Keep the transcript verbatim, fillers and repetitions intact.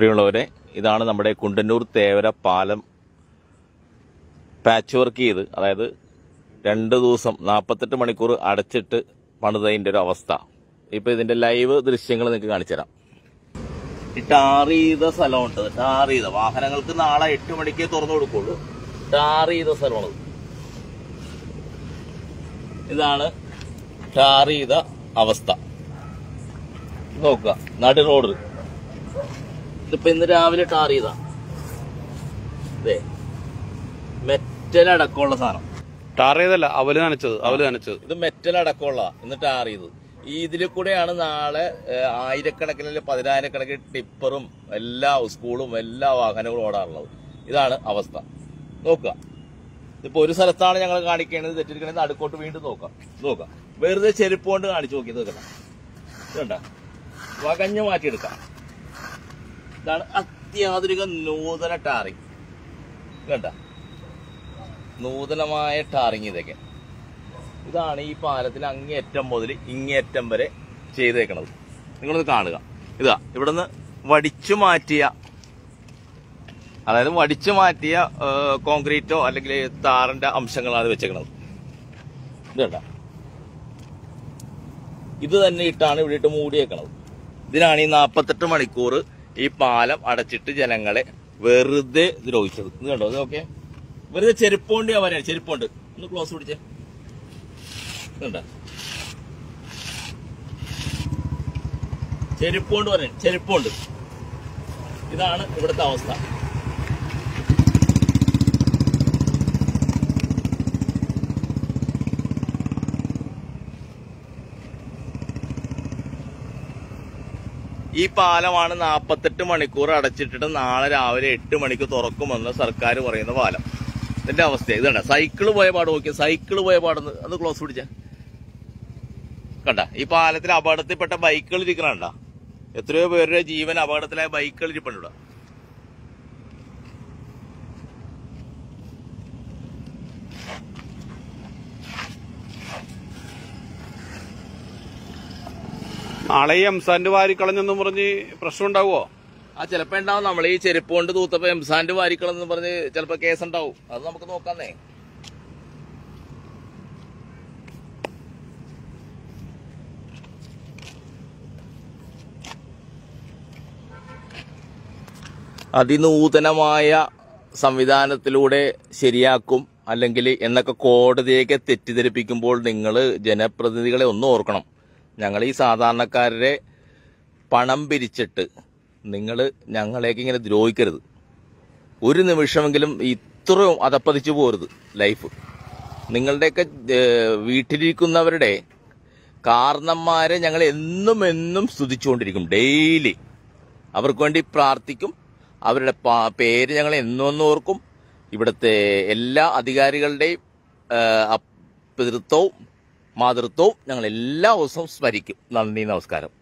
പ്രിയമുള്ളവരെ, ഇതാണ് നമ്മുടെ കുണ്ടന്നൂർ തേവര പാലം പാച്ച് വർക്ക് ചെയ്ത്, അതായത് രണ്ട് ദിവസം നാൽപ്പത്തെട്ട് മണിക്കൂർ അടച്ചിട്ട് പണിതതിൻ്റെ ഒരു അവസ്ഥ. ഇപ്പൊ ഇതിന്റെ ലൈവ് ദൃശ്യങ്ങൾ നിങ്ങൾക്ക് കാണിച്ചു തരാം. ഈ ടാർ ചെയ്ത സ്ഥലമുണ്ട്, ടാർ ചെയ്ത വാഹനങ്ങൾക്ക് നാളെ എട്ട് മണിക്കേ തുറന്നു കൊടുക്കുള്ളൂ. ടാർ ചെയ്ത സ്ഥലമാണത്. ഇതാണ് ടാർ ചെയ്ത അവസ്ഥ. നോക്കുക, നടു റോഡ്. ഇതിപ്പോ ഇന്ന് രാവിലെ ടാർ ചെയ്ത മെറ്റൽ അടക്കമുള്ള സാധനം. ടാർ ചെയ്തല്ല, അവല് നനച്ചത്. അവല് നനച്ചത് ഇത് മെറ്റൽ അടക്കമുള്ള ഇന്ന് ടാർ ചെയ്ത്. ഈ ഇതിൽ കൂടെയാണ് നാളെ ആയിരക്കണക്കിന് പതിനായിരക്കണക്കിന് ടിപ്പറും എല്ലാ സ്കൂളും എല്ലാ വാഹനങ്ങളും ഓടാറുള്ളത്. ഇതാണ് അവസ്ഥ. നോക്കുക, ഇതിപ്പോ ഒരു സ്ഥലത്താണ് ഞങ്ങൾ കാണിക്കേണ്ടത്, തെറ്റിരിക്കണത് അടുക്കോട്ട് വീണ്ടും നോക്കാം. നോക്കാം, വെറുതെ ചെരുപ്പ് കൊണ്ട് കാണിച്ചു നോക്കി. നോക്കണം, ഇതുണ്ട വകഞ്ഞു മാറ്റിയെടുക്കാം. ഇതാണ് അത്യാധുനിക നൂതന ടാറിങ്. കണ്ട, നൂതനമായ ടാറിങ് ഇതൊക്കെ. ഇതാണ് ഈ പാലത്തിൽ അങ്ങേയറ്റം മുതൽ ഇങ്ങേയറ്റം വരെ ചെയ്തേക്കണത്. നിങ്ങളൊന്ന് കാണുക. ഇതാ ഇവിടുന്ന് വടിച്ചു മാറ്റിയ, അതായത് വടിച്ചു മാറ്റിയ കോൺക്രീറ്റോ അല്ലെങ്കിൽ താറിന്റെ അംശങ്ങളാണ് വെച്ചേക്കണത്. ഇതേണ്ട, ഇത് തന്നെ ഇട്ടാണ് ഇവിടെ ഇട്ട് മൂടിയേക്കണത്. ഇതിനാണ് ഈ നാൽപ്പത്തെട്ട് മണിക്കൂർ ഈ പാലം അടച്ചിട്ട് ജനങ്ങളെ വെറുതെ ദ്രോഹിച്ചത്. ഇത് കണ്ടോ, ഇത് ഓക്കെ. വെറുതെ ചെരുപ്പോണ്ട് അവരാണ്, ചെരുപ്പോണ്ട്. ഒന്ന് ക്ലോസ് പിടിച്ചേ. ഇതുണ്ട, ചെരുപ്പോണ്ട് പറയാൻ, ചെരുപ്പോണ്ട്. ഇതാണ് ഇവിടുത്തെ അവസ്ഥ. ഈ പാലമാണ് നാൽപ്പത്തെട്ട് മണിക്കൂർ അടച്ചിട്ടിട്ട് നാളെ രാവിലെ എട്ട് മണിക്ക് തുറക്കുമെന്ന് സർക്കാർ പറയുന്ന പാലം. ഇതിന്റെ അവസ്ഥ ഇതണ്ട. സൈക്കിള് പോയ പാട് നോക്കിയ, സൈക്കിള് പോയ പാടെന്ന് ഒന്ന് ക്ലോസ് പിടിച്ച. കണ്ട, ഈ പാലത്തിൽ അപകടത്തിൽപ്പെട്ട ബൈക്കുകൾ ഇരിക്കണണ്ട. എത്രയോ പേരുടെ ജീവൻ അപകടത്തിലായ ബൈക്കുകൾ ഇരിപ്പുണ്ട്. നാളെ ഈ എംസാന്റ് വാരിക്കളഞ്ഞെന്നും പറഞ്ഞ് പ്രശ്നം ഉണ്ടാവുമോ? ആ ചിലപ്പോ ഉണ്ടാവും. നമ്മൾ ഈ ചെരുപ്പ് കൊണ്ട് തൂത്തപ്പോ എംസാന്റ് വാരിക്കളെന്ന് പറഞ്ഞ് ചിലപ്പോ കേസ് ഉണ്ടാവും. അത് നമുക്ക് നോക്കാന്നേ. അതിനൂതനമായ സംവിധാനത്തിലൂടെ ശരിയാക്കും അല്ലെങ്കിൽ എന്നൊക്കെ കോടതിയൊക്കെ തെറ്റിദ്ധരിപ്പിക്കുമ്പോൾ നിങ്ങൾ ജനപ്രതിനിധികളെ ഒന്ന് ഓർക്കണം. ഞങ്ങൾ ഈ സാധാരണക്കാരുടെ പണം പിരിച്ചിട്ട് നിങ്ങൾ ഞങ്ങളേക്ക് ഇങ്ങനെ ദ്രോഹിക്കരുത്. ഒരു നിമിഷമെങ്കിലും ഇത്രയും അതപ്പതിച്ചു പോരുത് ലൈഫ്. നിങ്ങളുടെയൊക്കെ വീട്ടിലിരിക്കുന്നവരുടെ കാരണന്മാരെ ഞങ്ങൾ എന്നും എന്നും സ്തുതിച്ചുകൊണ്ടിരിക്കും. ഡെയിലി അവർക്ക് വേണ്ടി പ്രാർത്ഥിക്കും. അവരുടെ പേര് ഞങ്ങൾ എന്നും ഒന്നും ഓർക്കും. ഇവിടുത്തെ എല്ലാ അധികാരികളുടെയും പിതൃത്വവും മാതൃത്വവും ഞങ്ങൾ എല്ലാ ദിവസവും സ്മരിക്കും. നന്ദി, നമസ്കാരം.